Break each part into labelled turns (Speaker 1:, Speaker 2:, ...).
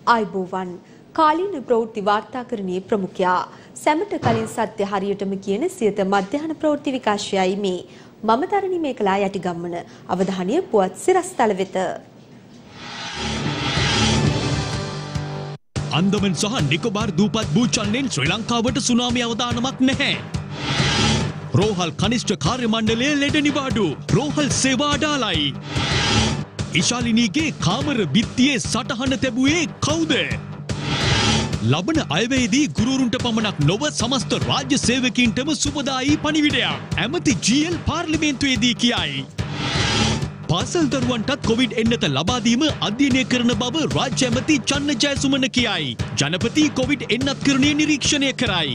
Speaker 1: ආයුබෝවන් කාලීන ප්‍රවෘත්ති වාර්තාකරණයේ ප්‍රමුඛයා සැමට කලින් සත්‍ය හරියටම කියන සියත මධ්‍යහන ප්‍රවෘත්ති විකාශයයි මේ මම තරණි මේකලා යටිගම්මන අවධානය පුවත් සිරස්තල වෙත
Speaker 2: අන්දමන් සහ නිකොබාර් දූපත් භූචලනයෙන් ශ්‍රී ලංකාවට සුනාමි අවදානමක් නැහැ. රෝහල් කනිෂ්ඨ කාර්ය මණ්ඩලයේ ලෙඩ නිවාඩු රෝහල් සේවා අඩාලයි. ඉශාලිනීගේ කාමර බිත්තියේ සටහන තැබුවේ කවුද? ලබන අයවැයේදී ගුරුවරුන්ට පමණක් නොව සමස්ත රාජ්‍ය සේවකීන්ටම සුබදායී පණිවිඩයක් ඇමති ජී.එල් පාර්ලිමේන්තුවේදී කියයි. පාසල් දරුවන්ටත් කොවිඩ් එන්නත ලබා දීම අධ්‍යයනය කරන බව රාජ්‍ය ඇමති චන්න ජයසුමන කියයි. ජනපති කොවිඩ් එන්නත්කරණය නිරීක්ෂණය කරයි.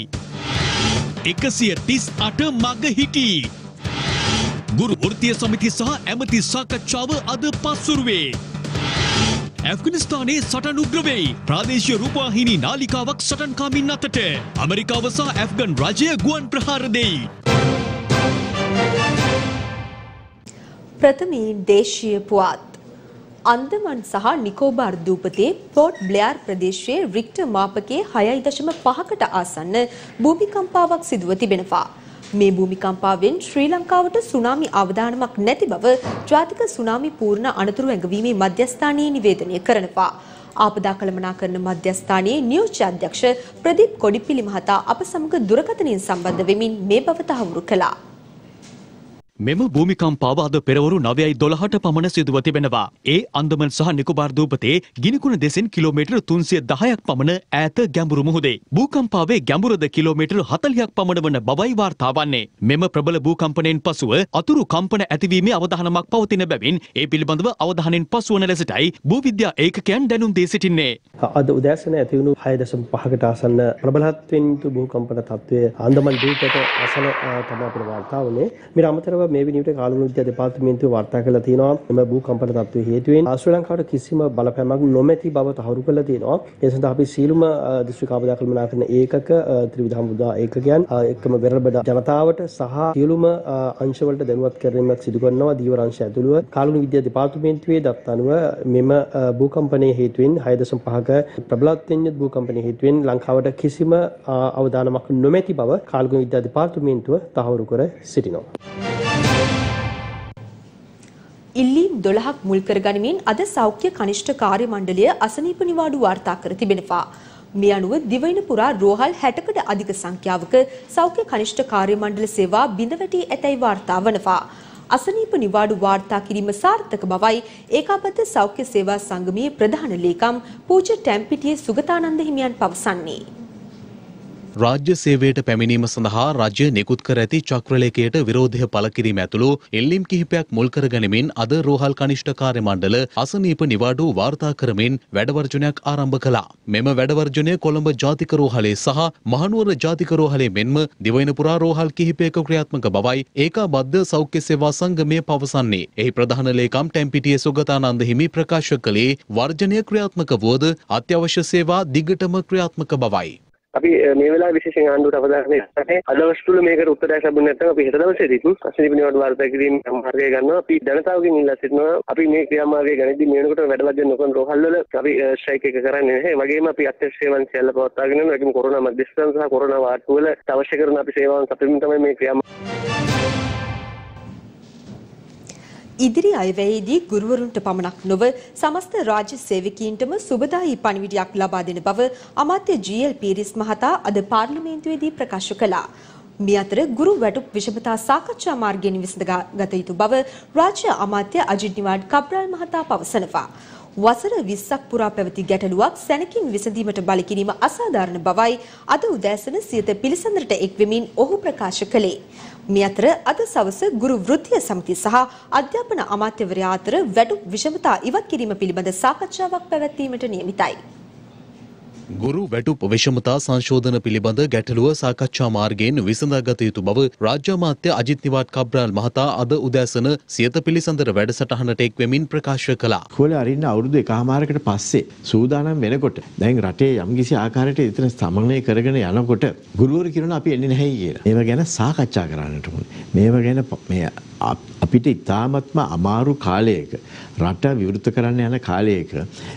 Speaker 2: 138 මග හිටි ගුරු වෘත්තීය සමිති සහ ඇමති සාකච්ඡාව අද පස්වරුවේ. ඇෆ්ගනිස්තානයේ සටන් උග්‍ර වෙයි. ප්‍රාදේශීය රූපවාහිනී නාලිකාවක් සටන්කාමින් අතට. ඇමරිකාව සහ ඇෆ්ගන් රජය ගුවන් ප්‍රහාර දෙයි.
Speaker 1: ප්‍රථමයෙන් දේශීය පුවත්. අන්දමන් සහ නිකෝබාර් දූපතේ පෝර්ට් බ්ලෙයාර් ප්‍රදේශයේ රික්ටර් මාපකයේ 6.5කට ආසන්න භූමිකම්පාවක් සිදුව තිබෙනවා. මේ භූමිකම්පාවෙන් ශ්‍රී ලංකාවට සුනාමි අවදානමක් නැති බව ජාතික සුනාමි පූර්ණ අනතුරු ඇඟවීමේ මධ්‍යස්ථානයේ නිවේදනය කරනවා. ආපදා කළමනාකරන මධ්‍යස්ථානයේ නියෝජ්‍ය අධ්‍යක්ෂ ප්‍රදීප් කොඩිපිලි මහතා අප සමග දුරකථනයෙන් සම්බන්ධ වෙමින් මේ බව තහවුරු කළා.
Speaker 2: මෙම භූමිකම්පාව අද පෙරවරු 9:12ට පමණ සිදුව තිබෙනවා. ඒ අන්දමන් සහ නිකොබාර් දූපතේ ගිනිකුණ දෙසෙන් කිලෝමීටර් 310ක් පමණ ඈත ගැඹුරු මුහුදේ. භූකම්පාවේ ගැඹුරද කිලෝමීටර් 40ක් පමණ වන බවයි වාර්තා වන්නේ. මෙම ප්‍රබල භූකම්පනයෙන් පසුව අතුරු කම්පන ඇතිවීමේ අවධානමක් පවතින බැවින් ඒ පිළිබඳව අවධානයෙන් පසුවන ලෙසටයි භූවිද්‍යා ඒකකයන් දැනුම් දී සිටින්නේ.
Speaker 3: අද උදෑසන ඇති වුණු 6.5කට ආසන්න ප්‍රබලත්වයෙන් යුතු භූකම්පන තත්ත්වය අන්දමන් දූපතට අසල තමයි අපිට වාර්තා වුණේ. මේ අමතරව මේ විදිහට කාලුණු විද්‍යා දෙපාර්තමේන්තුව වාර්තා කරලා තියෙනවා එම භූකම්පන තත්ත්වයේ හේතුවෙන් ශ්‍රී ලංකාවට කිසිම බලපෑමක් නොමැති බව තහවුරු කරලා තියෙනවා. ඒ සඳහා අපි සීලුම දිස්ත්‍රික් ආපදා කළමනාකරන ඒකක ත්‍රිවිධ හමුදා ඒකකයන් එක්කම වෙරළබඩ ජනතාවට සහ සියලුම අංශවලට දැනුවත් කිරීමක් සිදු කරනවා දීවර අංශය ඇතුළුව. කාලුණු විද්‍යා දෙපාර්තමේන්තුවේ දත් අනුව මෙම භූකම්පනයේ හේතුවෙන් 6.5ක ප්‍රබලත්වයෙන් යුත් භූකම්පනයේ හේතුවෙන් ලංකාවට කිසිම අවදානමක් නොමැති බව කාලුණු විද්‍යා දෙපාර්තමේන්තුව තහවුරු කර සිටිනවා.
Speaker 1: ඉල්ලීම් 12ක් මුල් කරගනිමින් අද සෞඛ්‍ය කනිෂ්ඨ කාර්ය මණ්ඩලය අසනීප නිවාඩු වාර්තා කර තිබෙනවා. මේ අනුව දිවයින පුරා රෝහල් 60කට අධික සංඛ්‍යාවක සෞඛ්‍ය කනිෂ්ඨ කාර්ය මණ්ඩල සේවා බිඳ වැටී ඇතැයි වාර්තා වනවා. අසනීප නිවාඩු වාර්තා කිරීම සාර්ථක බවයි ඒකාබද්ධ සෞඛ්‍ය සේවා සංගමයේ ප්‍රධාන ලේකම් පූජ්‍ය ටැම්පිටියේ සුගතානන්ද හිමියන් පවසන්නේ.
Speaker 4: රාජ්‍ය සේවයට පැමිණීම සඳහා රජය නිකුත් කර ඇති චක්‍රලේඛයට විරෝධය පළ කිරීම ඇතුළු එල්ලීම් කිහිපයක් මුල් කරගනිමින් අද රෝහල් කනිෂ්ඨ කාර්ය මණ්ඩල අසනීප නිවාඩු වාර්තා කරමින් වැඩවර්ජනයක් ආරම්භ කළා. මෙම වැඩවර්ජනය කොළඹ ජාතික රෝහලේ සහ මහනුවර ජාතික රෝහලේ මෙන්ම දිවයින පුරා රෝහල් කිහිපයක ක්‍රියාත්මක බවයි ඒකාබද්ධ සෞඛ්‍ය සේවා සංගමය පවසන්නේ. එහි ප්‍රධාන ලේකම් ටැම්පිටියේ සුගතානන්ද හිමි ප්‍රකාශ කළේ වර්ජනය ක්‍රියාත්මක වුවද අත්‍යවශ්‍ය සේවා දිගටම ක්‍රියාත්මක බවයි.
Speaker 5: අපි මේ වෙලාවේ විශේෂයෙන් ආණ්ඩුවට අවධානය යොමු අද දවස් තුල මේකට උත්තරයක් ලැබුණ නැත්නම් අපි හෙට දවසේදීත් අසනීප නිවාඩු වාර්තා කිරීම මාර්ගය ගන්නවා. අපි ජනතාවගෙන් ඉල්ලා සිටිනවා අපි මේ ක්‍රියාමාර්ගය ගනිද්දී මේ වෙනකොට වැඩවර්ජන නොකරන රෝහල් වල අපි ස්ට්‍රයික් එක කරන්නේ නැහැ. වගේම අපි අත්‍යවශ්‍ය සේවාවන් සියල්ල පවත්වාගෙන යනවා. ඒකම කොරෝනා මධ්‍යස්ථාන සහ කොරෝනා වාර්ඩ් වල අවශ්‍ය කරන අපි සේවාවන් සපයමින් තමයි මේ
Speaker 1: ඉදිරි අයවැයේදී ගුරුවරුන්ට පමණක් නොව සමස්ත රාජ්‍ය සේවකීන්ටම සුබදායී පණිවිඩයක් ලබා දෙන බව අමාත්‍ය ජී.එල් පීරිස් මහතා අද පාර්ලිමේන්තුවේදී ප්‍රකාශ කළා. මේ අතර ගුරු වැටුප් විෂමතා සාකච්ඡා මාර්ගයෙන් විසඳගත යුතු බව රාජ්‍ය අමාත්‍ය අජිත් නිවාඩ් කබ්‍රාල් මහතා පවසනවා. වසර 20ක් පුරා පැවති ගැටලුවක් සැනකින් විසඳීමට බල කිරීම අසාධාරණ බවයි අද උදෑසන සියත පිළිසඳරට එක්වෙමින් ඔහු ප්‍රකාශ කළේ. මේ අතර අද සවස ගුරු වෘත්තීය සමිතිය සහ අධ්‍යාපන අමාත්‍යවරයා අතර වැටුප් විෂමතා ඉවත් කිරීම පිළිබඳ සාකච්ඡාවක් පැවැත්වීමට නියමිතයි.
Speaker 4: ගුරු වැටුප් විෂමතා සංශෝධන පිළිබඳ ගැටලුව සාකච්ඡා මාර්ගයෙන් විසඳාගත යුතු බව රාජ්‍ය අමාත්‍ය අජිත් නිවාඩ් කබ්‍රාල් මහතා අද උදෑසන සියත පිළිසඳර වැඩසටහනට එක්වෙමින් ප්‍රකාශ කළා.
Speaker 6: ඉස්කෝලේ අරින්න අවුරුදු 1.5කට පස්සේ සූදානම් වෙනකොට දැන් රටේ යම්කිසි ආකාරයකට ඉතින් සමනය කරගෙන යනකොට ගුරුවරු කියනවා අපි එන්නේ නැහැ කියලා. ඒව ගැන සාකච්ඡා කරන්නට ඕනේ. මේව ගැන මේ අපිට ඉතාමත්ම අමාරු කාලයක රට විවෘත කරන්න යන කාලයක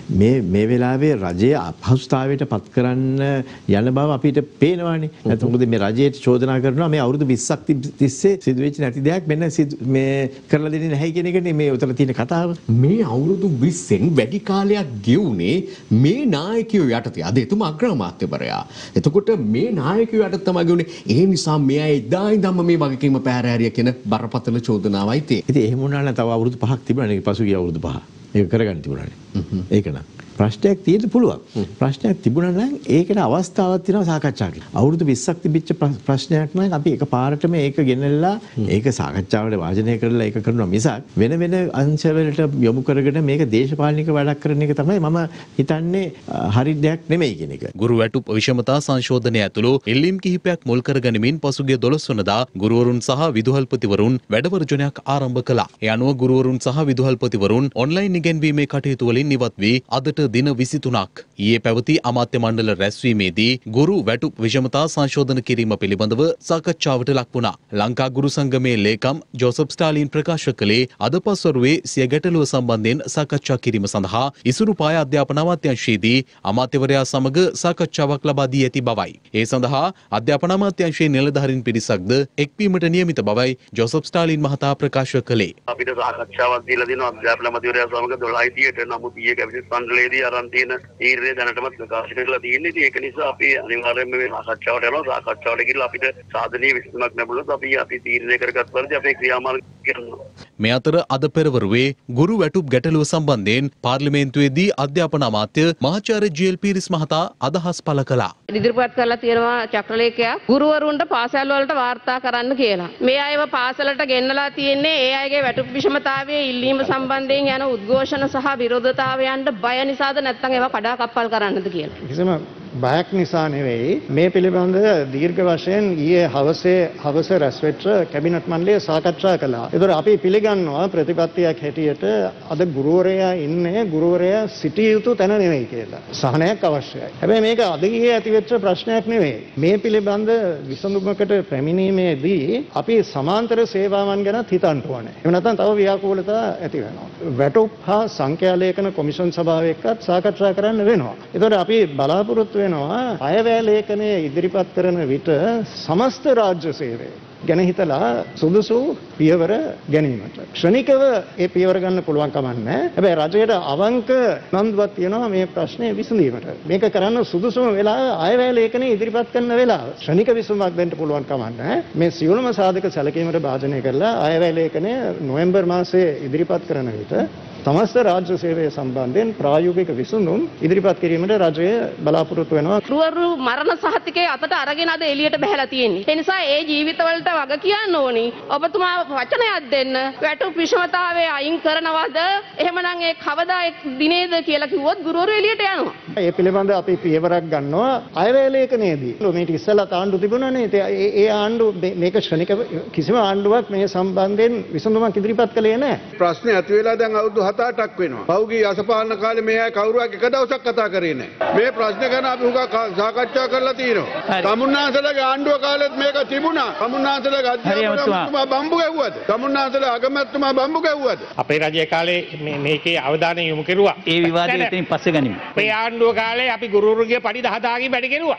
Speaker 6: මේ වෙලාවේ රජය අපහසුතාවයට පත් කරන්න යන බව අපිට පේනවානේ. නැත්නම් මොකද මේ රජයට චෝදනා කරනවා මේ අවුරුදු 20ක් තිස්සේ සිදුවෙච්ච නැති දෙයක් මෙන්න මේ කරලා දෙන්නේ නැහැ කියන එකනේ මේ උතර තියෙන කතාව.
Speaker 7: මේ අවුරුදු 20න් වැඩි කාලයක් ගෙවුනේ මේ නායකයෝ යටතේ. අද එතුමා අග්‍රාමාත්‍යවරයා. එතකොට මේ නායකයෝ යටතේ තමයි ගෙවුනේ. ඒ නිසා මෙයා එදා ඉඳන්ම මේ වගකීම පැහැර හැරිය කියන බරපතල චෝදනාවයි තියෙන්නේ.
Speaker 6: ඉතින් එහෙම වුණා නම් තව අවුරුදු 5ක් තිබුණානේ පසුගිය අවුරුදු 5. ඒක කරගන්න තිබුණානේ. ඒක නම් ප්‍රශ්නයක් තියෙන්න පුළුවන්. ප්‍රශ්නයක් තිබුණා නම් ඒකට අවස්ථාවක් තියෙනවා සාකච්ඡා කරන්න. අවුරුදු 20ක් තිබිච්ච ප්‍රශ්නයක් නම් අපි එකපාරටම ඒක ගෙනල්ලා ඒක සාකච්ඡාවට වාජනය කරලා ඒක කරනවා මිසක් වෙන අංශවලට යොමු කරගෙන මේක දේශපාලනික වැඩක් කරන එක තමයි මම හිතන්නේ හරි දෙයක් නෙමෙයි කියන එක.
Speaker 4: ගුරු වැටුප් විෂමතා සංශෝධනය ඇතුළු ඉල්ලීම් කිහිපයක් මුල් කරගනිමින් පසුගිය 12 වනදා ගුරුවරුන් සහ විදුහල්පතිවරුන් වැඩවර්ජනයක් ආරම්භ කළා. ඒ අනුව ගුරුවරුන් සහ විදුහල්පතිවරුන් ඔන්ලයින් ඉගෙනීමේ කටයුතු වලින් ඉවත් වී අදට දින 23ක් ඊයේ පැවති අමාත්‍ය මණ්ඩල රැස්වීමේදී ගුරු වැටුප් විෂමතා සංශෝධන කිරීම පිළිබඳව සාකච්ඡාවට ලක් වුණා. ලංකා ගුරු සංගමේ ලේකම් ජෝසප් ස්ටාලින් ප්‍රකාශ කළේ අද පස්වරුවේ සිය ගැටලුව සම්බන්ධයෙන් සාකච්ඡා කිරීම සඳහා ඉසුරුපාය අධ්‍යාපන අමාත්‍යාංශයේදී අමාත්‍යවරයා සමග සාකච්ඡාවක් ලබා දී ඇති බවයි. ඒ සඳහා අධ්‍යාපන අමාත්‍යාංශයේ නිලධාරීන් පිරිසක්ද එක්වීමට නියමිත බවයි ජෝසප් ස්ටාලින් මහතා ප්‍රකාශ කළේ.
Speaker 8: අපිට සාකච්ඡාවක් දීලා දෙනවා අධ්‍යාපන අමාත්‍යවරයා සමග 12:30ට නමුත් ඊයේ කැබිනට් මණ්ඩලයේදී අරන් තියෙන තීරණය දැනටමත් ප්‍රකාශ කරලා තියෙන්නේ. ඉතින් ඒක නිසා අපි අනිවාර්යයෙන්ම මේ සාකච්ඡාවට යනවා. සාකච්ඡාවට ගිහලා අපිට සාධනීය විසඳුමක් ලැබුණොත් අපි තීරණය කරගත් පරිදි අපේ ක්‍රියාමාර්ග කරනවා.
Speaker 4: මේ අතර අද පෙරවරුවේ ගුරු වැටුප් ගැටලුව සම්බන්ධයෙන් පාර්ලිමේන්තුවේදී අධ්‍යාපන අමාත්‍ය මහාචාර්ය ජී.එල්. පීරිස් මහතා අදහස් පළ කළා.
Speaker 9: ඉදිරිපත් කරලා තියෙනවා චක්‍රලේඛයක් ගුරුවරුන්ට පාසල් වලට වාර්තා කරන්න කියලා. මේ අයව පාසලට ගෙන්නලා තියෙන්නේ ඒ අයගේ වැටුප් විෂමතාවයේ ඉල්ලීම සම්බන්ධයෙන් යන උද්ඝෝෂණ සහ විරෝධතාවයන්ට බය නිසාද නැත්නම් ඒවා කඩා කප්පල් කරන්නද කියලා.
Speaker 10: කිසිම බයක් නිසා නෙවෙයි මේ පිළිබඳ දීර්ඝ වශයෙන් ඊයේ හවස රැස්වෙච්ච කැබිනට් මණ්ඩලය සාකච්ඡා කළා. ඒතර අපි පිළිගන්නවා ප්‍රතිපත්තියක් හැටියට අද ගුරුවරයා ඉන්නේ ගුරුවරයා සිටිය යුතු තැන නෙවෙයි කියලා. සහනයක් අවශ්‍යයි. හැබැයි මේක අද ගියේ ඇතිවෙච්ච ප්‍රශ්නයක් නෙවෙයි. මේ පිළිබඳ විසඳුමකට පැමිණීමේදී අපි සමාන්තර සේවාවන් ගැන හිතන්න ඕනේ. එහෙම නැත්නම් තව ව්‍යාකූලතා ඇති වෙනවා. වැටුප් හා සංඛ්‍යා ලේඛන කොමිෂන් සභාව එක්කත් සාකච්ඡා කරන්න වෙනවා. ඒතර අපි බලාපොරොත්තු වෙනවා අයවැය ලේඛනය ඉදිරිපත් කරන විට සමස්ත රාජ්‍ය සේවය ගැන හිතලා සුදුසු පියවර ගැනීමට. ක්ෂණිකව ඒ පියවර ගන්න පුළුවන් කමක් නැහැ. හැබැයි රජයට අවංක නන්දුවක් තියෙනවා මේ ප්‍රශ්නේ විසඳීමට. මේක කරන්න සුදුසුම වෙලාව අයවැය ලේඛනය ඉදිරිපත් කරන වෙලාව. ක්ෂණික විසඳුමක් දෙන්න පුළුවන් කමක් නැහැ. මේ සියලුම සාධක සැලකීමට භාජනය කරලා අයවැය ලේඛනය නොවැම්බර් මාසයේ ඉදිරිපත් කරන විට සමස්ත රාජ්‍ය සේවය සම්බන්ධයෙන් ප්‍රායෝගික විසඳුම් ඉදිරිපත් කිරීමට රජය බලාපොරොත්තු වෙනවා.
Speaker 9: ගුරුවරු මරණ සහතිකයේ අතට අරගෙන අද එළියට බහැලා තියෙන්නේ. ඒ නිසා ඒ ජීවිතවලට වග කියන්න ඕනි. ඔබතුමා වචනයක් දෙන්න. වැටුප් විෂමතාවය අයින් කරනවද? එහෙමනම් ඒ කවදා දිනේද කියලා කිව්වොත් ගුරුවරු එළියට යනවා.
Speaker 10: ඒ පිළිබඳ අපි පියවරක් ගන්නවා අයවැය ලේඛනයේදී. මේක ඉස්සෙල්ලා ආණ්ඩු තිබුණානේ. ඒ ආණ්ඩු මේක ක්ෂණික කිසිම ආණ්ඩුවක් මේ සම්බන්ධයෙන් විසඳුමක් ඉදිරිපත් කළේ නැහැ.
Speaker 11: ප්‍රශ්නේ ඇති වෙලා දැන් අවුරුදු 7-8ක් වෙනවා. පෞගී අසපාලන කාලේ මේ අය කවුරුවක් එක දවසක් කතා කරේ නැහැ. මේ ප්‍රශ්න ගැන අපි හුඟක් සාකච්ඡා කරලා තියෙනවා. තමුන්නාන්සලගේ ආණ්ඩුව කාලෙත් මේක තිබුණා. තමුන්නාන්සලගේ අධ්‍යාපනතුමා බම්බු ගැහුවද? තමුන්නාන්සලගේ අගමැතිතුමා බම්බු ගැහුවද?
Speaker 12: අපේ රජයේ කාලේ මේකේ අවධානය යොමු කෙරුවා.
Speaker 13: ඒ විවාදය එතනින් පස්සේ ගනිමු.
Speaker 12: අපේ ආණ්ඩුව කාලේ අපි ගුරුවරුන්ගේ පඩි 10,000කින් වැඩි කෙරුවා.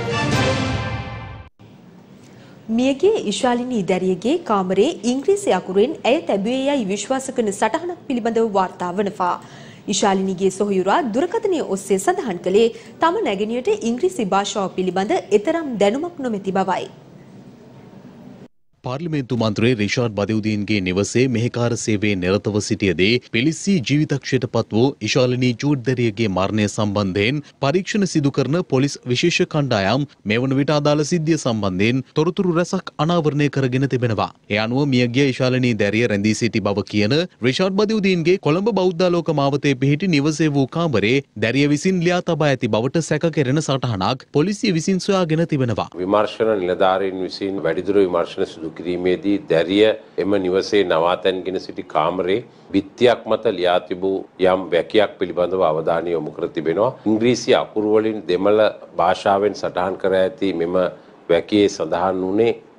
Speaker 1: මියගේ ඉශාලිනී දැරියගේ කාමරේ ඉංග්‍රීසි අකුරෙන් ඇය තැබුවේ යයි විශ්වාස කරන සටහනක් පිළිබඳව වාර්තා වනවා. ඉශාලිනීගේ සොහොයුරා දුරකථනය ඔස්සේ සඳහන් කළේ තම නැගණියට ඉංග්‍රීසි භාෂාව පිළිබඳ එතරම් දැනුමක් නොමැති බවයි.
Speaker 4: පාර්ලිමේන්තු මන්ත්‍රී රිෂාඩ් බදියුදීන්ගේ නිවසේ මෙහෙකාර සේවයේ නිරතව සිටියදී පිලිස්සී ජීවිතක්ෂයට පත් වූ ඉශාලිනී ජූඩ්දරියගේ මරණය සම්බන්ධයෙන් පරීක්ෂණ සිදු කරන පොලිස් විශේෂ කණ්ඩායම් මේ වන විට අදාළ සිද්ධිය සම්බන්ධයෙන් තොරතුරු රැසක් අනාවරණය කරගෙන තිබෙනවා. ඒ අනුව මියගිය ඉශාලිනී දැරිය රැඳී සිටි බව කියන රිෂාඩ් බදියුදීන්ගේ කොළඹ බෞද්ධාලෝක මාවතේ පිහිටි නිවසේ වූ කාමරේ දැරිය විසින් ලියා තබා ඇති බවට සැක කෙරෙන සටහනක් පොලිසිය විසින් සොයාගෙන තිබෙනවා.
Speaker 14: විමර්ශන නිලධාරීන් විසින් වැඩිදුර විමර්ශන සිදු කිරීමේදී දැරිය එම නිවසේ නවාතැන්ගෙන සිටි කාමරේ බිත්තියක් මත ලියා තිබූ යම් වැකියක් පිළිබඳව අවධානය යොමු කර තිබෙනවා. ඉංග්‍රීසි අකුරු වලින් දෙමළ භාෂාවෙන් සටහන් කර ඇති මෙම වැකියේ සඳහන් වුණේ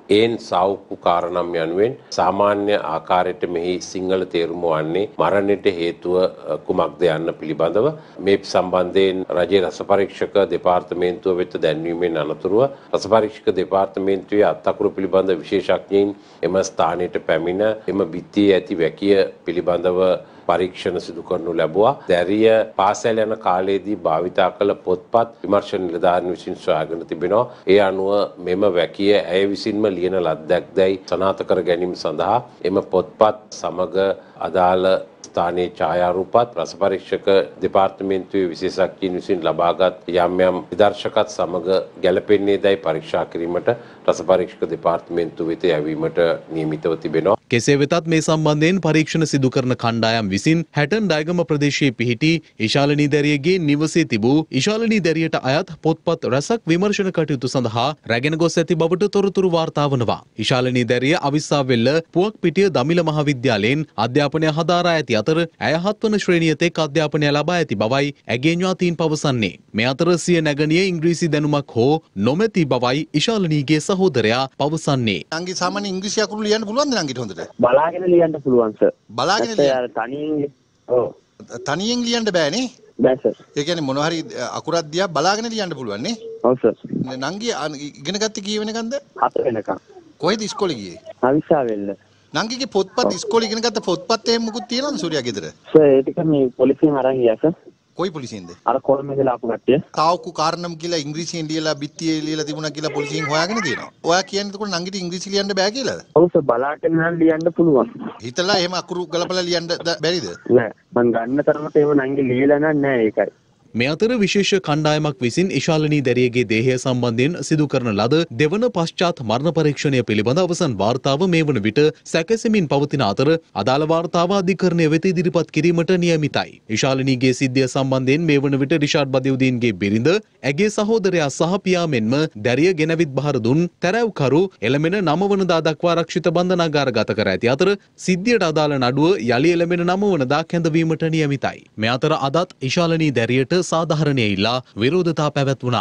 Speaker 14: ඒන් සෞඛ්‍ය කාරණම් යනුවෙන් සාමාන්‍ය ආකාරයට මෙහි සිංහල තේරුම වන්නේ මරණයට හේතුව කුමක්ද යන්න පිළිබඳව මේ සම්බන්ධයෙන් රජයේ රස පරීක්ෂක දෙපාර්තමේන්තුව වෙත දැන්වීමෙන් අනතුරුව රස පරීක්ෂක දෙපාර්තමේන්තුවේ අත්අකුරු පිළිබඳ විශේෂඥයින් එම ස්ථානයට පැමිණ එම බිත්තියේ ඇති වැකිය පිළිබඳව පරීක්ෂණ සිදු කරනු ලැබුවා. දැරිය පාසල් යන කාලයේදී භාවිතා කළ පොත්පත් විමර්ශන නිලධාරීන් විසින් සොයාගෙන තිබෙනවා. ඒ අනුව මෙම වැකිය ඇය විසින්ම ලියන ලද්දක් දැයි සනාථ කර ගැනීම සඳහා එම පොත්පත් සමග අදාළ ස්ථානයේ ඡායාරූපත් රස පරීක්ෂක දෙපාර්තමේන්තුවේ විශේෂඥයින් විසින් ලබාගත් යම් යම් විදර්ශකත් සමග ගැළපෙන්නේ දැයි පරීක්ෂා කිරීමට රස පරීක්ෂක දෙපාර්තමේන්තුව වෙත යැවීමට නියමිතව තිබෙනවා.
Speaker 4: කෙසේ වෙතත් මේ සම්බන්ධයෙන් පරීක්ෂණ සිදු කරන කණ්ඩායම් විසින් හැටන් ඩයගම ප්‍රදේශයේ පිහිටි ඉශාලනී දැරියගේ නිවසේ තිබූ ඉශාලනී දැරියට අයත් පොත්පත් රැසක් විමර්ශන කටයුතු සඳහා රැගෙන ගොස් ඇති බවට තොරතුරු වාර්තා වනවා. ඉශාලනී දැරිය අවිස්සාවෙල්ල පුවක්පිටිය දමිළ මහාවිද්‍යාලයෙන් අධ්‍යාපනය හදාරා ඇති අතර ඇය 7 වන ශ්‍රේණිය තෙක් අධ්‍යාපනය ලබා ඇති බවයි ඇගේ ඥාතීන් පවසන්නේ. මේ අතර සිය නැගණිය ඉංග්‍රීසි දැනුමක් හෝ නොමැති බවයි ඉශාලනීගේ සහෝදරයා පවසන්නේ.
Speaker 13: නංගි සාමාන්‍ය ඉංග්‍රීසි අකුරු ලියන්න පුළුවන්ද නංගිට හොඳට?
Speaker 15: බලාගෙන ලියන්න පුළුවන් සර්.
Speaker 13: බලාගෙන ලියන්න.
Speaker 15: තනියෙන් ඔව්.
Speaker 13: තනියෙන් ලියන්න බෑනේ.
Speaker 15: බෑ සර්.
Speaker 13: ඒ කියන්නේ මොන හරි අකුරක් දිහා බලාගෙන ලියන්න පුළුවන් නේ?
Speaker 15: ඔව් සර්.
Speaker 13: නංගි ඉගෙන ගත්තේ කී වෙනකන්ද?
Speaker 15: 4 වෙනකන්.
Speaker 13: කොහෙද ඉස්කෝලේ ගියේ?
Speaker 15: අවිස්සාවෙල්ල.
Speaker 13: නංගිගේ පොත්පත් ඉස්කෝලේ ඉගෙන ගත්ත පොත්පත් එහෙම මොකුත් තියනවද සූර්යා ගෙදර?
Speaker 15: සර් ඒ ටික මේ පොලිසියෙන් අරන් ගියා සර්.
Speaker 13: කොයි පොලිසියෙන්ද?
Speaker 15: අර කොළඹ ආපු කට්ටිය.
Speaker 13: තාවුකු කාරණම් කියලා ඉංග්‍රීසියෙන් ලියලා බිත්තියේ ලියලා තිබුණා කියලා පොලිසියෙන් හොයාගෙන තියෙනවා. ඔයා කියන්නේ එතකොට නංගිට ඉංග්‍රීසි ලියන්න බෑ කියලාද?
Speaker 15: ඔව් සර් බලාගෙන නම් ලියන්න පුළුවන්.
Speaker 13: හිතලා එහෙම අකුරු ගලපලා ලියන්න බැරිද?
Speaker 15: නෑ මං ගන්න තරමට ඒව නංගි ලියලා නෑ ඒකයි.
Speaker 4: මේ අතර විශේෂ කණ්ඩායමක් විසින් ඉශාලනී දැරියගේ දේහය සම්බන්ධයෙන් සිදු කරන ලද දෙවන පශ්චාත් මරණ පරීක්ෂණය පිළිබඳ අවසන් වාර්තාව මේ වන විට සැකසෙමින් පවතින අතර අදාළ වාර්තාව අධිකරණය වෙත ඉදිරිපත් කිරීමට නියමිතයි. ඉශාලනීගේ සිද්ධිය සම්බන්ධයෙන් මේ වන විට රිෂාඩ් බදියුදීන්ගේ බිරිඳ, ඇගේ සහෝදරයා සහ පියා මෙන්ම දැරිය ගෙනවිත් බහර දුන් තැරැව්කරු එළමෙන 9 වනදා දක්වා ආරක්ෂිත බන්ධනාගාරගත කර ඇති අතර සිද්ධියට අදාළ නඩුව යලි එළමෙන 9 වනදා කැඳවීමට නියමිතයි. මේ අතර අදත් ඉශාලනී දැරියට සාධාරණය ඉල්ලා විරෝධතා පැවැත්වුණා.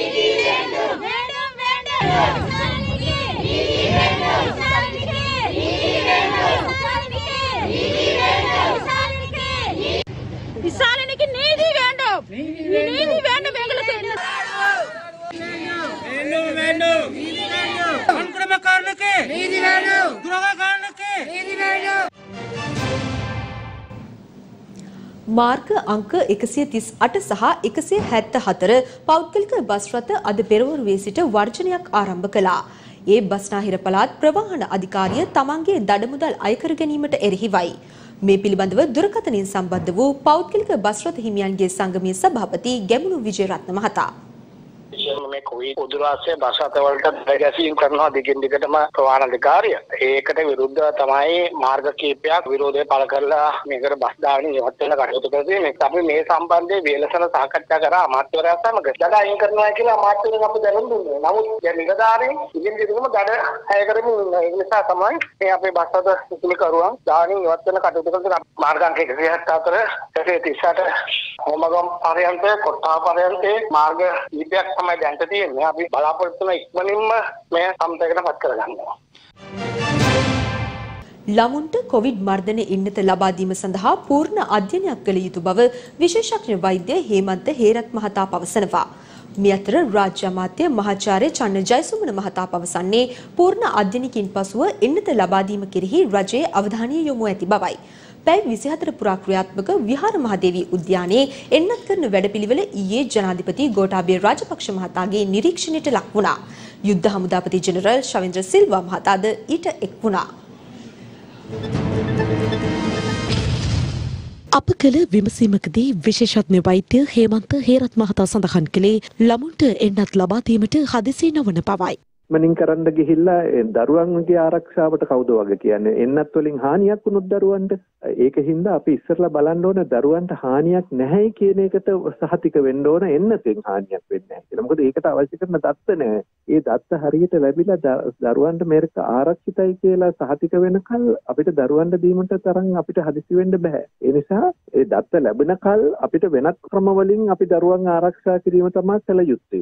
Speaker 16: விசாரணைக்கு நீதி வேண்டும். நீதி வேண்டும் எங்களுக்கு. வேண்டும். வன்கொடுமைக்காரனுக்கு நீதி வேண்டும். துரோகக்காரனுக்கு நீதி வேண்டும்.
Speaker 1: මාර්ග අංක 138 සහ 174 පෞද්ගලික බස් රථ අද පෙරවරුවේ සිට වර්ජනයක් ආරම්භ කළා. ඒ බස්නාහිර පළාත් ප්‍රවාහන අධිකාරිය තමන්ගේ දඩමුදල් අය කර ගැනීමට එරෙහිවයි. මේ පිළිබඳව දුරකථනයෙන් සම්බන්ධ වූ පෞද්ගලික බස් රථ හිමියන්ගේ සංගමයේ සභාපති ගැමුණු විජේරත්න මහතා
Speaker 17: මේ කොවිඩ් උදුරාසය බස් රථවලට දැගැසීම් කරනවා දිගින් දිගටම ප්‍රවාහන අධිකාරිය. ඒකට විරුද්ධව තමයි මාර්ග කීපයක් විරෝධය පළ කරලා මේකට බස් දාගෙන ඉවත් වෙන කටයුතු කරන්නේ. අපි මේ සම්බන්ධයෙන් වේලසන සාකච්ඡා කරා අමාත්‍යවරයා සමග. දඩ අයින් කරනවා කියලා අමාත්‍යවරයා අපි දැනුම් දුන්නා. නමුත් දැන් නිලධාරීන් දිගින් දිගටම දඩ අය කරමින් ඉන්නවා. ඒ නිසා තමයි මේ අපේ බස් රථ සුසුමිකරුවන් දාගෙන ඉවත් වෙන කටයුතු කරන මාර්ගාංක 174 138 හොමගම් පරයන්තේ කොට්ටා පරයන්තේ මාර්ග කීපයක් තමයි දැන්ට තියෙන්නේ. අපි බලාපොරොත්තු වෙන ඉක්මනින්ම මේ සම්පතකට පත් කරගන්නවා.
Speaker 1: ළමුන්ට කොවිඩ් මර්ධන ඉන්නත ලබා දීම සඳහා පූර්ණ අධ්‍යයනයක් කළ යුතු බව විශේෂඥ වෛද්‍ය හේමන්ත හේරත් මහතා පවසනවා. මේ අතර රාජ්‍ය අමාත්‍ය මහාචාර්ය චන්න ජයසුමන මහතා පවසන්නේ පූර්ණ අධ්‍යයනකින් පසුව ඉන්නත ලබා දීම කෙරෙහි රජයේ අවධානය යොමු ඇති බවයි. පැය 24 පුරා ක්‍රියාත්මක විහාර මහදේවී උද්‍යානයේ එන්නත් කරන වැඩපිළිවෙල ඊයේ ජනාධිපති ගෝඨාභය රාජපක්ෂ මහතාගේ නිරීක්ෂණයට ලක් වුණා. යුද්ධ හමුදාපති ජෙනරල් ශවේන්ද්‍ර සිල්වා මහතාද ඊට එක් වුණා.
Speaker 18: අප කළ විමසීමකදී විශේෂඥ වෛද්‍ය හේමන්ත හේරත් මහතා සඳහන් කළේ ළමුන්ට එන්නත් ලබා දීමට හදිසි නොවන බවයි.
Speaker 19: මනින් කරන්න ගිහිල්ලා දරුවන්ගේ ආරක්ෂාවට කවුද වගේ කියන්නේ එන්නත් වලින් හානියක් වුණොත් දරුවන්ට ඒකින්ද අපි ඉස්සරලා බලන්න ඕන දරුවන්ට හානියක් නැහැයි කියන එකට සහතික වෙන්න ඕන එන්නතෙන් හානියක් වෙන්නේ නැහැ කියලා. මොකද ඒකට අවශ්‍ය කරන දත්ත නැහැ. ඒ දත්ත හරියට ලැබිලා දරුවන්ට මේක ආරක්ෂිතයි කියලා සහතික වෙනකල් අපිට දරුවන්ට දීමට තරම් අපිට හදිසි වෙන්න බෑ. ඒ නිසා ඒ දත්ත ලැබෙනකල් අපිට වෙනත් ක්‍රම වලින් අපි දරුවන් ආරක්ෂා කිරීම තමයි කළ යුත්තේ.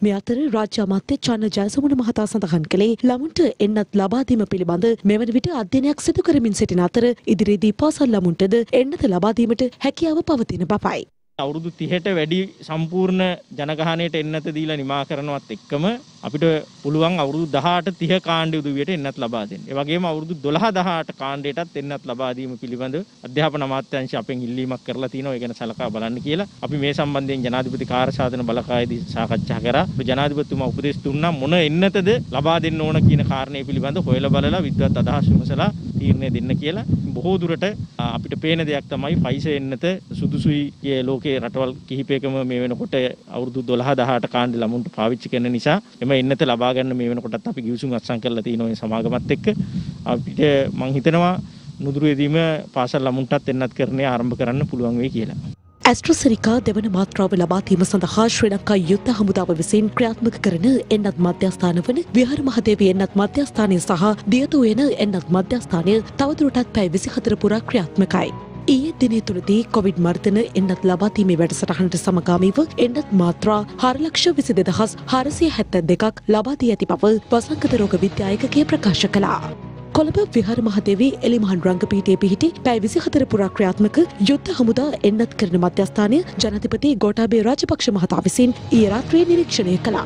Speaker 18: මේ අතර රාජ්‍ය අමාත්‍ය චන්න ජයසුමන මහතා සඳහන් කළේ ළමුන්ට එන්නත් ලබා දීම පිළිබඳ මෙවන විට අධ්‍යයනයක් සිදු කරමින් සිටින අතර ඉදිරියේදී පාසල් ළමුන්ටද එන්නත ලබා දීමට හැකියාව පවතින බවයි.
Speaker 20: අවුරුදු 30ට වැඩි සම්පූර්ණ ජනගහනයට එන්නත දීලා නිමා කරනවත් එක්කම අපිට පුළුවන් අවුරුදු 18 30 කාණ්ඩ උදවියට එන්නත් ලබා දෙන්න. ඒ වගේම අවුරුදු 12 18 කාණ්ඩයටත් එන්නත් ලබා දීම පිළිබඳ අධ්‍යාපන අමාත්‍යාංශය අපෙන් ඉල්ලීමක් කරලා තිනවා. ඒ ගැන සලකා බලන්න කියලා. අපි මේ සම්බන්ධයෙන් ජනාධිපති කාර්යසාධන බලකායේදී සාකච්ඡා කරා. ජනාධිපතිතුමා උපදෙස් දුන්නා මොන එන්නතද ලබා දෙන්න ඕන කියන කාරණේ පිළිබඳ හොයලා බලලා විද්වත් අදහස් විමසලා තීරණය දෙන්න කියලා. බොහෝ දුරට අපිට පේන දෙයක් තමයි ෆයිසර් එන්නත සුදුසුයි කිය ලෝකේ රටවල් කිහිපයකම මේ වෙනකොට අවුරුදු 12 18 කාණ්ඩ ළමුන්ට පාවිච්චි කරන නිසා එම එන්නත ලබා ගන්න මේ වෙනකොටත් අපි ගිවිසුම් අත්සන් කරලා තියෙනවා මේ සමාගමත් එක්ක. අපිට මම හිතනවා නුදුරුවේදීම පාසල් ළමුන්ටත් එන්නත් කරන්නේ ආරම්භ කරන්න පුළුවන් වෙයි කියලා.
Speaker 18: ඇස්ට්‍රසෙනිකා දෙවන මාත්‍රාව ලබා දීම සඳහා ශ්‍රී ලංකා යුද්ධ හමුදාව විසින් ක්‍රියාත්මක කරන එන්නත් මධ්‍යස්ථාන වන විහාර මහදේවී එන්නත් මධ්‍යස්ථානය සහ දියතුවේන එන්නත් මධ්‍යස්ථානය තවදුරටත් පැය 24 පුරා ක්‍රියාත්මකයි. ඊයේ දිනේ තුලදී කොවිඩ් මර්ධන එන්නත් ලබා දීමේ වැඩසටහනට සමගාමීව එන්නත් මාත්‍රා 4,22,472ක් ලබා දී ඇති බව වසංගත රෝග විද්‍යායකගේ ප්‍රකාශ කළා. කොළඹ විහාර මහදේවී එලිමහන් රංගපීඨයේ පිහිටි පැය 24 පුරා ක්‍රියාත්මක යුද්ධ හමුදා එන්නත් කරන මධ්‍යස්ථානය ජනාධිපති ගෝඨාභය රාජපක්ෂ මහතා විසින් ඊයේ රාත්‍රියේ නිරීක්ෂණය කළා.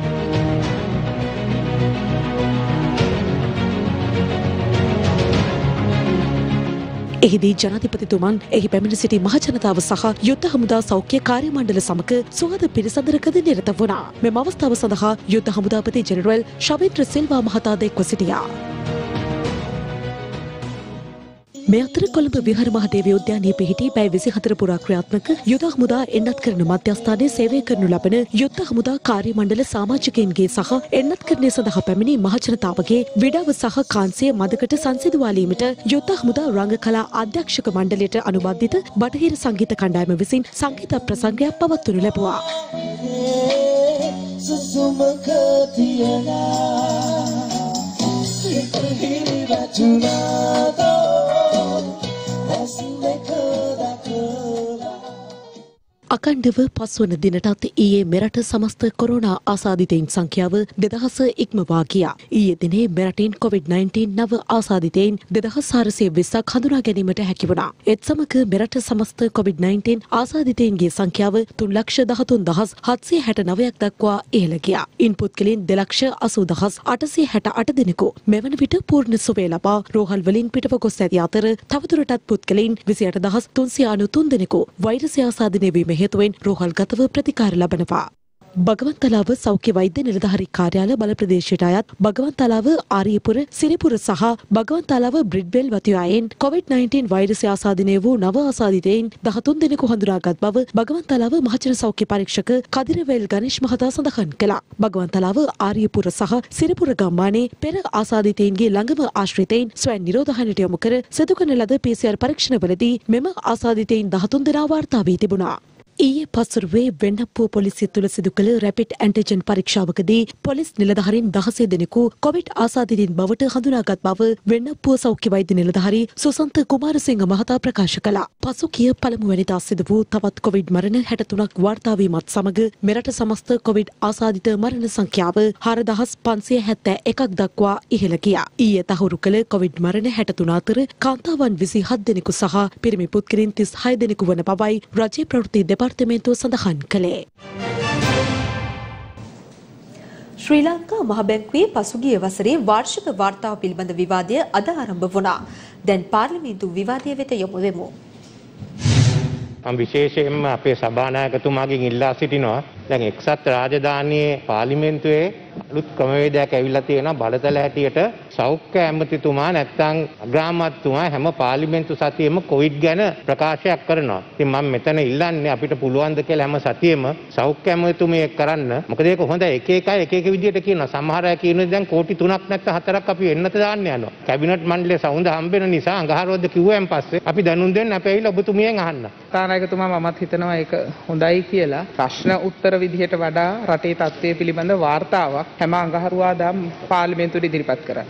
Speaker 18: එහිදී ජනාධිපතිතුමන් එහි පැමිණ සිටි මහජනතාව සහ යුද්ධ හමුදා සෞඛ්‍ය කාර්ය මණ්ඩල සමග සුවද පිළිසඳරකද නිරත වුණා. මෙම අවස්ථාව සඳහා යුද්ධ හමුදාපති ජෙනරල් ශවේන්ද්‍ර සිල්වා මහතා එක්ව සිටියා. මේ අතර කොළඹ විහාර මහදේවී උද්‍යානයේ පිහිටි පැය 24 පුරා ක්‍රියාත්මක යුද හමුදා එන්නත් කරන මධ්‍යස්ථානයේ සේවය කරනු ලබන යුද්ධ හමුදා කාර්ය මණ්ඩල සමාජිකයින්ගේ සහ එන්නත්කරණය සඳහා පැමිණි මහජනතාවගේ විඩාව සහ කාන්සිය මදකට සංසිඳවාලීමට යුද්ධ හමුදා රංගකලා අධ්‍යක්ෂක මණ්ඩලයට අනුබද්ධිත බටහිර සංගීත කණ්ඩායම විසින් සංගීත ප්‍රසංගයක් පවත්වනු ලැබුවා. අකණ්ඩව පස්වන දිනටත් ඊයේ මෙරට සමස්ත කොරෝනා ආසාදිතයින් සංඛ්‍යාව 2000 ඉක්මවා ගියා. ඊයේ දිනේ මෙරටින් COVID-19 නව ආසාදිතයින් 2420ක් හඳුනා ගැනීමට හැකි වුණා. ඒත් සමග මෙරට සමස්ත COVID-19 ආසාදිතයින්ගේ සංඛ්‍යාව 3,13,769ක් දක්වා ඉහළ ගියා. ඉන් පුද්ගලයන් 2,80,868 දෙනෙකු මෙවන විට පූර්ණ සුවය ලබා රෝහල් වලින් පිටව ගොස් ඇති අතර තවදුරටත් පුද්ගලයන් 28,393 දෙනෙකු වෛරසය ආසාදනය වීම හේතුවෙන් රෝහල්ගතව ප්‍රතිකාර ලබනවා. බගවන්තලාව සෞඛ්‍ය වෛද්‍ය නිලධාරී කාර්යාල බල ප්‍රදේශයට අයත් බගවන්තලාව ආරියපුර සිරිපුර සහ බගවන්තලාව බ්‍රිඩ්වෙල් වතියායෙන් COVID-19 වෛරසය ආසාදනය වූ නව ආසාදිතයින් 13 දෙනෙකු හඳුනාගත් බව බගවන්තලාව මහජන සෞඛ්‍ය පරීක්ෂක කදිරවේල් ගණේෂ් මහතා සඳහන් කළා. බගවන්තලාව ආරියපුර සහ සිරිපුර ගම්මානයේ පෙර ආසාදිතයින්ගේ ළඟම ආශ්‍රිතයින් ස්වයං නිරෝධායනයට යොමු කර සිදු කරන ලද PCR පරීක්ෂණවලදී මෙම ආසාදිතයින් 13 දෙනා වාර්තා වී තිබුණා. ඊයේ පසුරුවේ වෙන්නප්පුව පොලිසිය තුළ සිදු කළ රැපිඩ් ඇන්ටිජන් පරීක්ෂාවකදී පොලිස් නිලධාරීන් 16 දෙනෙකු කොවිඩ් ආසාදිතයින් බවට හඳුනාගත් බව වෙන්නප්පුව සෞඛ්‍ය වෛද්‍ය නිලධාරී සුසන්ත කුමාරසිංහ මහතා ප්‍රකාශ කළා. පසුගිය පළමුවැනිදා සිදු වූ තවත් කොවිඩ් මරණ 63ක් වාර්තා වීමත් සමග මෙරට සමස්ත කොවිඩ් ආසාදිත මරණ සංඛ්‍යාව 4571ක් දක්වා ඉහළ ගියා. ඊයේ තහවුරු කළ කොවිඩ් මරණ 63 අතර කාන්තාවන් 27 දෙනෙකු සහ පිරිමි පුද්ගලයන් 36 දෙනෙකු වන බවයි රජයේ ප්‍රවෘත්ති දෙපාර්තමේන්තුව සඳහන් කළේ.
Speaker 1: ශ්‍රී ලංකා මහ බැංකුවේ පසුගිය වසරේ වාර්ෂික වාර්තාව පිළිබඳ විවාදය අද ආරම්භ වුණා. දැන් පාර්ලිමේන්තු විවාදය වෙත යොමු වෙමු.
Speaker 12: මම විශේෂයෙන්ම අපේ සභානායකතුමාගෙන් ඉල්ලා සිටිනවා දැන් එක්සත් රාජධානියේ පාර්ලිමේන්තුවේ අලුත් ක්‍රමවේදයක් ඇවිල්ලා තියෙනවා බලතල හැටියට සෞඛ්‍ය ඇමතිතුමා නැත්නම් අග්‍රාමාත්‍යතුමා හැම පාර්ලිමේන්තු සතියෙම කොවිඩ් ගැන ප්‍රකාශයක් කරනවා. ඉතින් මම මෙතන ඉල්ලන්නේ අපිට පුළුවන් ද කියලා හැම සතියෙම සෞඛ්‍ය ඇමතිතුමියෙක් කරන්න. මොකද ඒක හොඳ එක එක විදියට කියනවා. සමහර අය කියනවා දැන් කෝටි 3ක් නැත්නම් 4ක් අපි එන්නත දාන්න යනවා. කැබිනට් මණ්ඩලයේ සවුඳ හම්බෙන නිසා අඟහරුවාද කිව්වයන් පස්සේ අපි දැනුම් දෙන්න අපි ඇවිල්ලා ඔබතුමියෙන් අහන්න.
Speaker 21: තානායකතුමා මමත් හිතනවා ඒක හොඳයි කියලා. ප්‍රශ්න උත්තර විදිහට වඩා රටේ තත්ත්වය පිළිබඳ වාර්තාවක් හැම අඟහරුවාදාම පාර්ලිමේන්තුවේ ඉදිරිපත් කරා.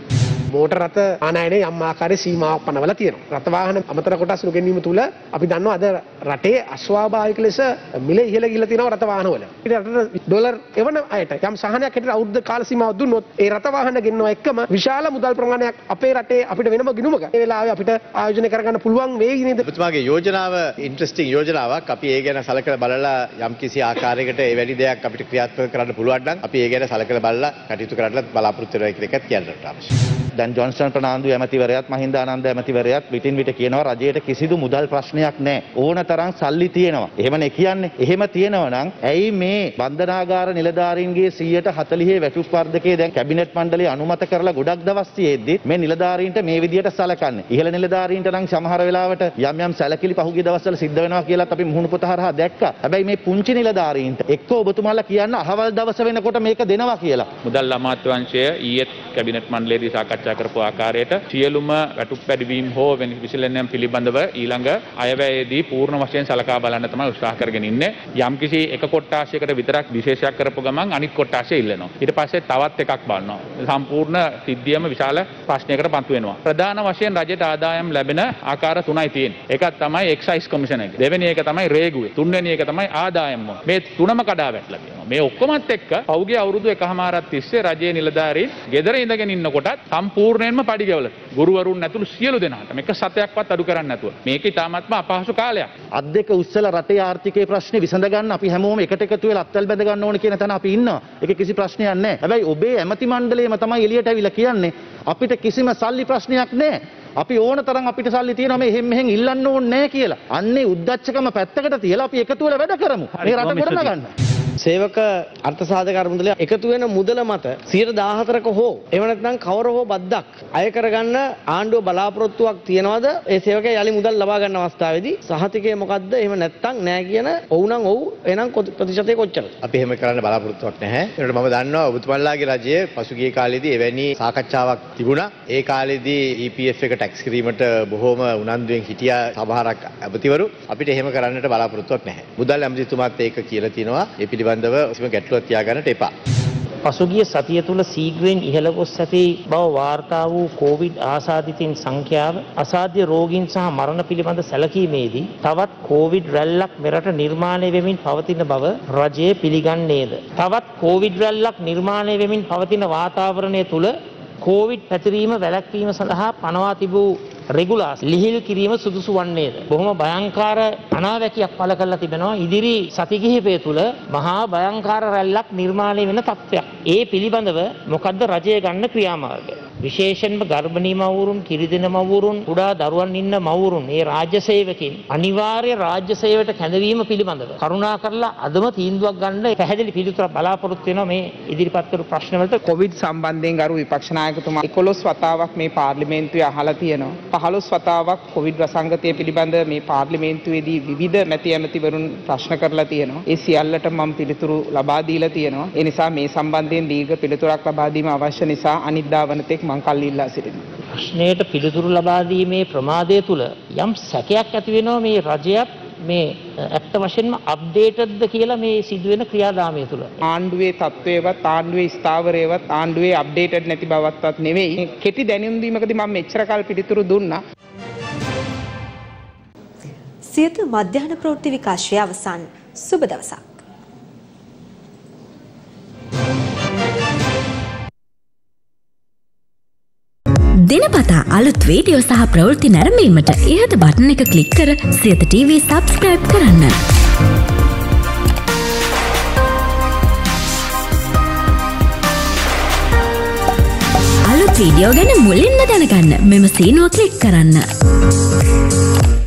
Speaker 2: මෝටර රථ ආනයනයේ යම් ආකාරයේ සීමාවක් පනවලා තියෙනවා. රථ වාහන අමතර කොටස් නොගැනීම තුල අපි දන්නවා අද රටේ අස්වාභාවික ලෙස මිල ඉහළ ගිහිලා තියෙනවා රථ වාහන වල. රටට ඩොලර් එවන අයට යම් සහනයක් හැටියට අවුරුද්ද කාල සීමාවක් දුන්නොත් ඒ රථ වාහන ගෙන්නවා එක්කම විශාල මුදල් ප්‍රමාණයක් අපේ රටේ අපිට වෙනම ගිණුමක ඒ වෙලාවේ අපිට ආයෝජනය කරගන්න පුළුවන් වෙයි නේද?
Speaker 6: ඔබතුමාගේ යෝජනාව ඉන්ට්‍රස්ටිං යෝජනාවක්. අපි ඒ ගැන සලකලා බලලා යම්කිසි ආකාරයකට ඒ වැඩි දෙයක් අපිට ක්‍රියාත්මක කරන්න පුළුවන් නම් අපි ඒ ගැන සලකලා බලලා කටයුතු කරන්නත් බලාපොරොත්තු වෙනවා කියලා එකත් කියන්නට අවශ්‍යයි.
Speaker 22: දැන් ජොන්සන් ප්‍රනාන්දු ඇමතිවරයාත් මහින්දානන්ද ඇමතිවරයාත් විටින් විට කියනවා රජයට කිසිදු මුදල් ප්‍රශ්නයක් නැහැ. ඕන තරම් සල්ලි තියෙනවා. එහෙමනේ කියන්නේ. එහෙම තියෙනවා නම් ඇයි මේ බන්ධනාගාර නිලධාරීන්ගේ 140 වැටුප් වර්ධකයේ දැන් කැබිනට් මණ්ඩලය අනුමත කරලා ගොඩක් දවස් තියෙද්දි මේ නිලධාරීන්ට මේ විදියට සලකන්නේ. ඉහළ නිලධාරීන්ට නම් සමහර වෙලාවට යම් සැලකිලි පහුගිය දවස්වල සිද්ධ වෙනවා කියලාත් අපි මුහුණු පොත හරහා දැක්කා. හැබැයි මේ පුංචි නිලධාරීන්ට එක්ක ඔබතුමාලා කියන්න අහවල් දවස වෙනකොට මේක දෙනවා කියලා.
Speaker 23: මුදල් අමාත්‍යාංශය ඊයේ කැබිනට් මණ්ඩලයේදී සාකච්ඡා කරපු ආකාරයට සියලුම වැටුප් වැඩිවීම හෝ වෙන විසලෙන්යම් පිළිබඳව ඊළඟ අයවැයේදී පූර්ණ වශයෙන් සලකා බලන්න තමයි උත්සාහ කරගෙන ඉන්නේ. යම්කිසි එක කොට්ටාශයකට විතරක් විශේෂයක් කරපු ගමන් අනිත් කොට්ටාශය ඉල්ලනවා. ඊට පස්සේ තවත් එකක් බලනවා. සම්පූර්ණ සිද්ධියම විශාල ප්‍රශ්නයකට පත්තු වෙනවා. ප්‍රධාන වශයෙන් රජයට ආදායම් ලැබෙන ආකාර තුනයි තියෙන්නේ. එකක් තමයි එක්සයිස් කමිෂන් එක. දෙවෙනි එක තමයි රේගුවේ. තුන්වෙනි එක තමයි ආදායම් මොන. මේ තුනම කඩා වැටලා තියෙනවා. මේ ඔක්කොමත් එක්ක පෞගේ අවුරුදු එකහමාරක් තිස්සේ රජයේ නිලධාරීන් ගෙදර ඉඳගෙන ඉන්නකොටත් සම්පූර්ණයෙන්ම පඩි ගෙවලා ගුරුවරුන් ඇතුළු සියලු දෙනාට මේක සතයක්වත් අඩු කරන්නේ නැතුව මේක ඉතාමත්ම අපහසු කාලයක්.
Speaker 22: අත් දෙක උස්සලා රටේ ආර්ථිකයේ ප්‍රශ්නේ විසඳ ගන්න අපි හැමෝම එකට එකතු වෙලා අත්වල බැඳ ගන්න ඕන කියන තැන අපි ඉන්නවා. ඒක කිසි ප්‍රශ්නයක් නැහැ. හැබැයි ඔබේ ඇමති මණ්ඩලයම තමයි එළියට ඇවිල්ලා කියන්නේ අපිට කිසිම සල්ලි ප්‍රශ්නයක් නැහැ. අපි ඕන තරම් අපිට සල්ලි තියෙනවා මේ එහෙම මෙහෙන් ඉල්ලන්න ඕනේ නැහැ කියලා. අන්නේ උද්දච්චකම පැත්තකට තියලා අපි එකතු වෙලා වැඩ කරමු. මේ රට ගොඩනගන්න.
Speaker 24: සේවක අර්ථ සාධක මුදල එකතු වෙන මුදල මත 14%ක හෝ එහෙම නැත්නම් කවර හෝ බද්දක් අය කරගන්න ආණ්ඩුව බලාපොරොත්තුවක් තියනවාද ඒ සේවකයා යලි මුදල් ලබා ගන්න අවස්ථාවේදී සහතිකය මොකද්ද එහෙම නැත්නම් නෑ කියන ඔව් නම් ඔව් එහෙනම් ප්‍රතිශතය කොච්චරද?
Speaker 6: අපි එහෙම කරන්න බලාපොරොත්තුවක් නැහැ. ඒකට මම දන්නවා ඔබතුමාලාගේ රජයේ පසුගිය කාලේදී එවැනි සාකච්ඡාවක් තිබුණා. ඒ කාලේදී EPF එක ටැක්ස් කිරීමට බොහෝම උනන්දුවෙන් හිටියා සමහරක් ඇමතිවරු. අපිට එහෙම කරන්නට බලාපොරොත්තුවක් නැහැ. මුදල් ඇමතිතුමාත් ඒක කියලා තිනවා. ඒ පිළිබඳව කිසිම ගැටලුවක් තියාගන්නට එපා.
Speaker 25: පසුගිය සතිය තුළ සීඝ්‍රයෙන් ඉහළ ගොස් ඇති බව වාර්තා වූ කොවිඩ් ආසාදිතයින් සංඛ්‍යාව අසාධ්‍ය රෝගීන් සහ මරණ පිළිබඳ සැලකීමේදී තවත් කොවිඩ් රැල්ලක් මෙරට නිර්මාණය වෙමින් පවතින බව රජය පිළිගන්නේද? තවත් කොවිඩ් රැල්ලක් නිර්මාණය වෙමින් පවතින වාතාවරණය තුළ කොවිඩ් පැතිරීම වැළැක්වීම සඳහා පනවා තිබූ රෙගුලාස් ලිහිල් කිරීම සුදුසු වන්නේද? බොහොම භයංකාර අනාවැකියක් පළ කරලා තිබෙනවා. ඉදිරි සති කිහිපය තුළ මහා භයංකාර රැල්ලක් නිර්මාණය වෙන තත්ත්වයක්. ඒ පිළිබඳව මොකද්ද රජය ගන්න ක්‍රියාමාර්ගය? විශේෂයෙන්ම ගර්භණී මව්වරුන්, කිරිදෙන මව්වරුන්, කුඩා දරුවන් ඉන්න මව්වරුන්, මේ රාජ්‍ය සේවකයන් අනිවාර්ය රාජ්‍ය සේවයට කැඳවීම පිළිබඳව කරුණාකරලා අදම තීන්දුවක් ගන්න පැහැදිලි පිළිතුරක් බලාපොරොත්තු වෙනවා මේ ඉදිරිපත් කරපු ප්‍රශ්න වලට.
Speaker 21: කොවිඩ් සම්බන්ධයෙන් ගරු විපක්ෂ නායකතුමා 11 වතාවක් මේ පාර්ලිමේන්තුවේ අහලා තියෙනවා. 15 වතාවක් කොවිඩ් වසංගතය පිළිබඳ මේ පාර්ලිමේන්තුවේදී විවිධ මැති ඇමතිවරුන් ප්‍රශ්න කරලා තියෙනවා. ඒ සියල්ලට මම පිළිතුරු ලබා දීලා තියෙනවා. ඒ නිසා මේ සම්බන්ධයෙන් දීර්ඝ පිළිතුරක් ලබා දීම අවශ්‍ය නිසා අනිද්දා වනතෙක් මම කල් ඉල්ලා සිටිනවා.
Speaker 25: ප්‍රශ්නයට පිළිතුරු ලබා දීමේ ප්‍රමාදය තුල යම් සැකයක් ඇති වෙනවා මේ රජයත් මේ ඇත්ත වශයෙන්ම අප්ඩේටඩ්ද කියලා මේ සිදුවෙන ක්‍රියාදාමය තුල.
Speaker 21: ආණ්ඩුවේ තත්ත්වයවත් ආණ්ඩුවේ ස්ථාවරයවත් ආණ්ඩුවේ අප්ඩේටඩ් නැති බවත්වත් නෙවෙයි. කෙටි දැනුම් දීමකදී මම මෙච්චර කල් පිළිතුරු දුන්නා.
Speaker 1: සියත මධ්‍යහන ප්‍රවෘත්ති විකාශය අවසන්. සුබ දවසක්.
Speaker 26: දිනපතා අලුත් වීඩියෝ සහ ප්‍රවෘත්ති නැරඹීමට ඉහත බටන් එක ක්ලික් කර සියත TV සබ්ස්ක්‍රයිබ් කරන්න. අලුත් වීඩියෝ ගැන මුලින්ම දැනගන්න මෙම සීනුව ක්ලික් කරන්න.